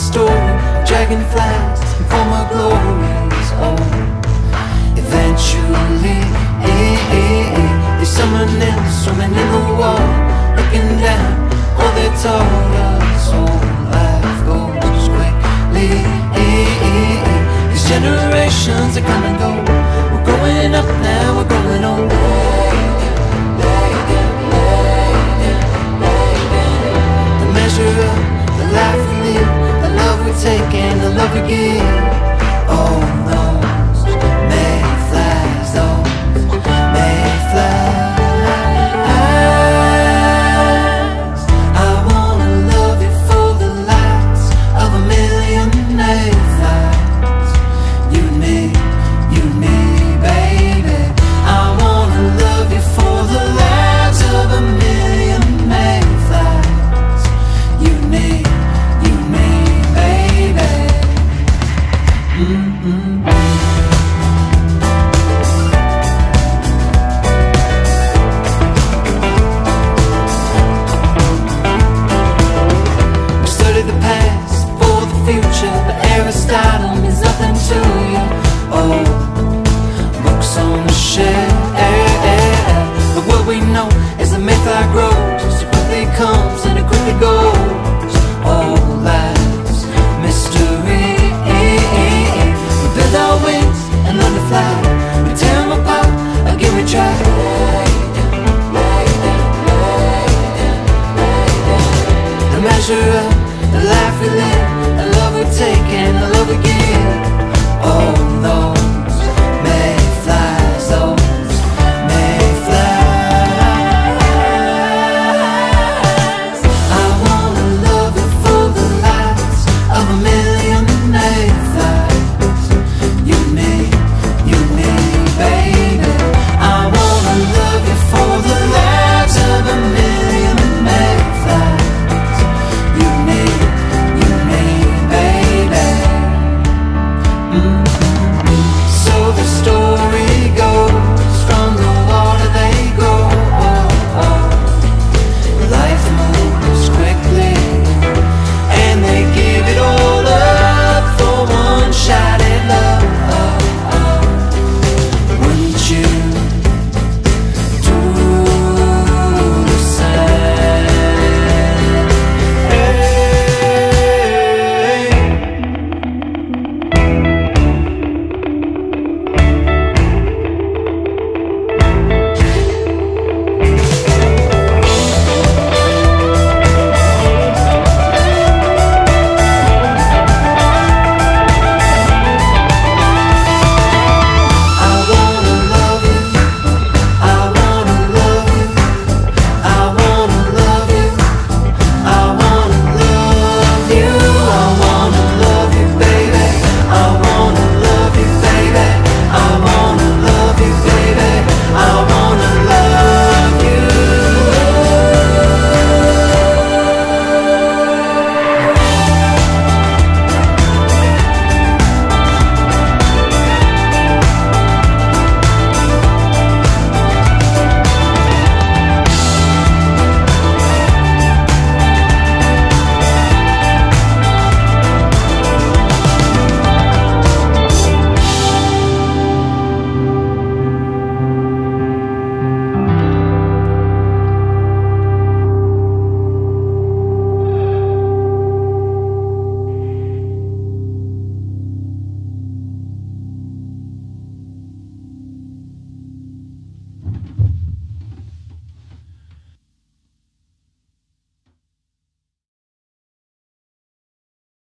story, dragonflies and former glories. Oh, eventually, they summoning, swimming in the water, looking down, all they taught us. Oh, life goes quickly. These generations are come and go. We're growing up now, we're growing old. The measure of the life we live, the love we take and the love we give. Oh, those mayflies, those mayflies. I wanna love you for the lights of a million mayflies. You and me, baby. I wanna love you for the lives of a million mayflies. You and me, baby. We study the past for the future, but Aristotle means nothing to you. Oh,